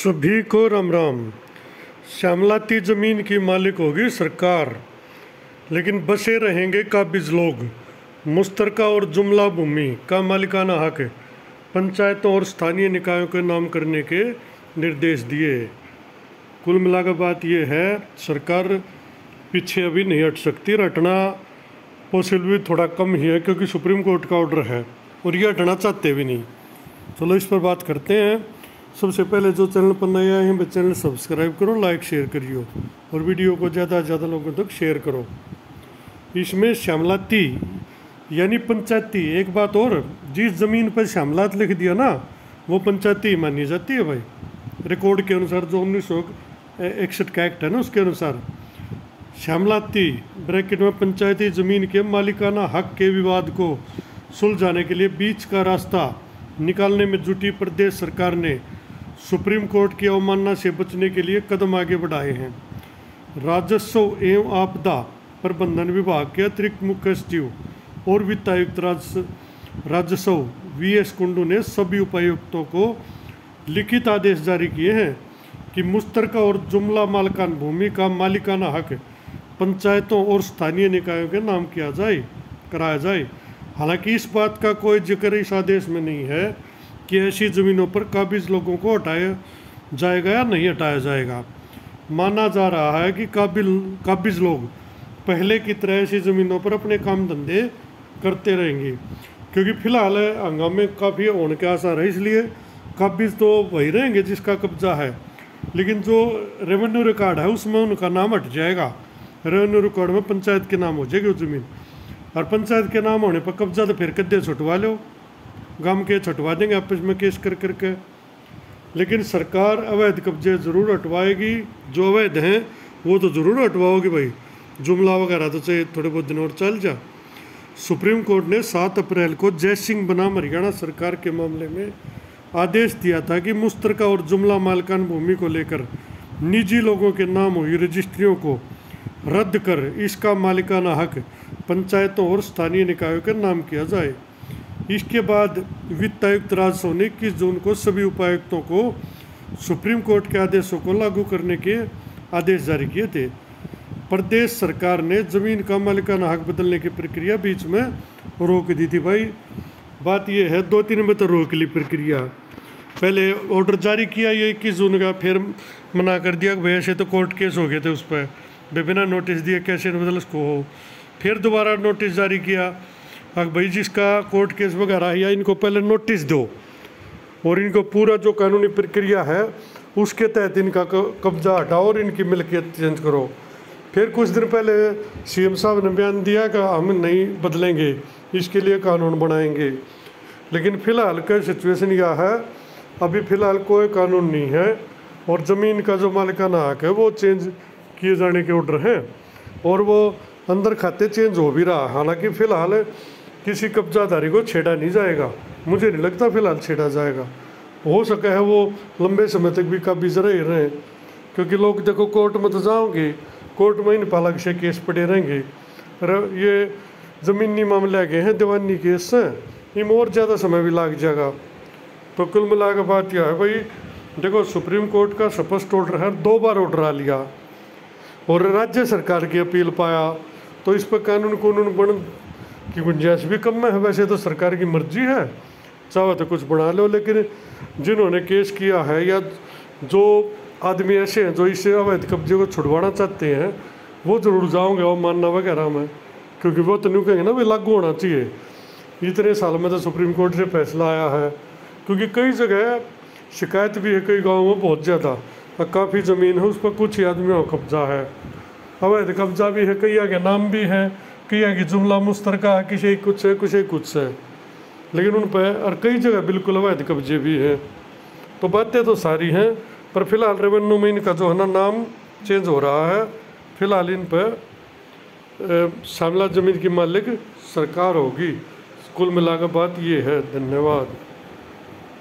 सभी को राम राम। श्यामलाती ज़मीन की मालिक होगी सरकार, लेकिन बसे रहेंगे काबिज लोग। मुश्तरका और जुमला भूमि का मालिकाना हक पंचायतों और स्थानीय निकायों के नाम करने के निर्देश दिए। कुल मिलाकर बात यह है, सरकार पीछे अभी नहीं हट सकती। हटना पॉसिबल भी थोड़ा कम ही है, क्योंकि सुप्रीम कोर्ट का ऑर्डर है और ये हटना चाहते भी नहीं। चलो इस पर बात करते हैं। सबसे पहले जो चैनल पर नए आए हैं वो चैनल सब्सक्राइब करो, लाइक शेयर करियो और वीडियो को ज़्यादा से ज़्यादा लोगों तक शेयर करो। इसमें श्यामलाती यानी पंचायती, एक बात और, जिस ज़मीन पर श्यामलात लिख दिया ना वो पंचायती मानी जाती है भाई। रिकॉर्ड के अनुसार जो 1961 का एक्ट है ना, उसके अनुसार श्यामलाती ब्रैकेट में पंचायती ज़मीन के मालिकाना हक के विवाद को सुलझाने के लिए बीच का रास्ता निकालने में जुटी प्रदेश सरकार ने सुप्रीम कोर्ट की अवमानना से बचने के लिए कदम आगे बढ़ाए हैं। राजस्व एवं आपदा प्रबंधन विभाग के अतिरिक्त मुख्य सचिव और वित्त आयुक्त राजस्व वीएस कुंडू ने सभी उपायुक्तों को लिखित आदेश जारी किए हैं कि मुश्तरका और जुमला मालकान भूमि का मालिकाना हक पंचायतों और स्थानीय निकायों के नाम कराया जाए। हालांकि इस बात का कोई जिक्र इस आदेश में नहीं है कि ऐसी ज़मीनों पर काबिज लोगों को हटाया जाएगा या नहीं हटाया जाएगा। माना जा रहा है कि काबिज लोग पहले की तरह ऐसी ज़मीनों पर अपने काम धंधे करते रहेंगे, क्योंकि फिलहाल हंगामे काफ़ी होने के आसार है। इसलिए काबिज तो वही रहेंगे जिसका कब्जा है, लेकिन जो रेवेन्यू रिकॉर्ड है उसमें उनका नाम हट जाएगा। रेवेन्यू रिकॉर्ड में पंचायत के नाम हो जाएगी वो ज़मीन, और पंचायत के नाम होने पर कब्जा तो फिर कद्दे छुटवा लो, गांव के छुटवा देंगे आपस में केस कर करके। लेकिन सरकार अवैध कब्जे ज़रूर हटवाएगी। जो अवैध हैं वो तो ज़रूर हटवाओगी भाई। जुमला वगैरह तो चाहिए थोड़े बहुत दिन और चल जा। सुप्रीम कोर्ट ने 7 अप्रैल को जय सिंह बनाम हरियाणा सरकार के मामले में आदेश दिया था कि मुश्तरका और जुमला मालकान भूमि को लेकर निजी लोगों के नाम हुई रजिस्ट्रियों को रद्द कर इसका मालिकाना हक पंचायतों और स्थानीय निकायों के नाम किया जाए। इसके बाद वित्त आयुक्त राजस्व ने 21 जून को सभी उपायुक्तों को सुप्रीम कोर्ट के आदेशों को लागू करने के आदेश जारी किए थे। प्रदेश सरकार ने ज़मीन का मालिकाना हक बदलने की प्रक्रिया बीच में रोक दी थी भाई। बात यह है, 2-3 में तो रोक ली प्रक्रिया। पहले ऑर्डर जारी किया ये 21 जून का, फिर मना कर दिया कि भाई ऐसे तो कोर्ट केस हो गए थे उस पर, बिना नोटिस दिए कैसे बदल उसको हो। फिर दोबारा नोटिस जारी किया, अब भाई जिसका कोर्ट केस वगैरह है या इनको पहले नोटिस दो और इनको पूरा जो कानूनी प्रक्रिया है उसके तहत इनका कब्जा हटाओ और इनकी मिल्कियत चेंज करो। फिर कुछ दिन पहले सीएम साहब ने बयान दिया कि हम नहीं बदलेंगे, इसके लिए कानून बनाएंगे। लेकिन फ़िलहाल का सिचुएशन यह है, अभी फ़िलहाल कोई कानून नहीं है और ज़मीन का जो मालिकाना हक है वो चेंज किए जाने के ऑर्डर हैं और वो अंदर खाते चेंज हो भी रहा। हालांकि फ़िलहाल किसी कब्जाधारी को छेड़ा नहीं जाएगा, मुझे नहीं लगता फ़िलहाल छेड़ा जाएगा। हो सका है वो लंबे समय तक भी काबिज रहे हैं, क्योंकि लोग देखो कोर्ट में तो जाओगे, कोर्ट में इन पालक से केस पड़े रहेंगे। ये ज़मीनी मामले आ गए हैं दीवानी केस से, इनमें और ज़्यादा समय भी लग जाएगा। तो कुल मिलाकर बात यह है भाई, देखो सुप्रीम कोर्ट का स्पष्ट ऑर्डर है, 2 बार ऑर्डर आ लिया और राज्य सरकार की अपील पाया, तो इस पर कानून बन की गुंजाइश भी कम है। वैसे तो सरकार की मर्जी है, चाहे तो कुछ बना लो, लेकिन जिन्होंने केस किया है या जो आदमी ऐसे हैं जो इसे अवैध कब्जे को छुड़वाना चाहते हैं वो ज़रूर जाओगे अवमानना वगैरह में, क्योंकि वो तो नहीं कहेंगे ना भाई लागू होना चाहिए। इतने साल में तो सुप्रीम कोर्ट से फैसला आया है, क्योंकि कई जगह शिकायत भी है, कई गाँव में बहुत ज़्यादा काफ़ी ज़मीन है उस पर कुछ ही आदमियों का कब्जा है, अवैध कब्जा भी है, कई के नाम भी है, कई की जुमला मुश्तरका, किसी कुछ है किसी कुछ है, लेकिन उन पर और कई जगह बिल्कुल अवैध कब्जे भी हैं। तो बातें तो सारी हैं, पर फिलहाल रेवेन्यू में इनका जो है ना नाम चेंज हो रहा है। फिलहाल इन पर श्यामला ज़मीन की मालिक सरकार होगी। कुल मिलाकर बात ये है। धन्यवाद।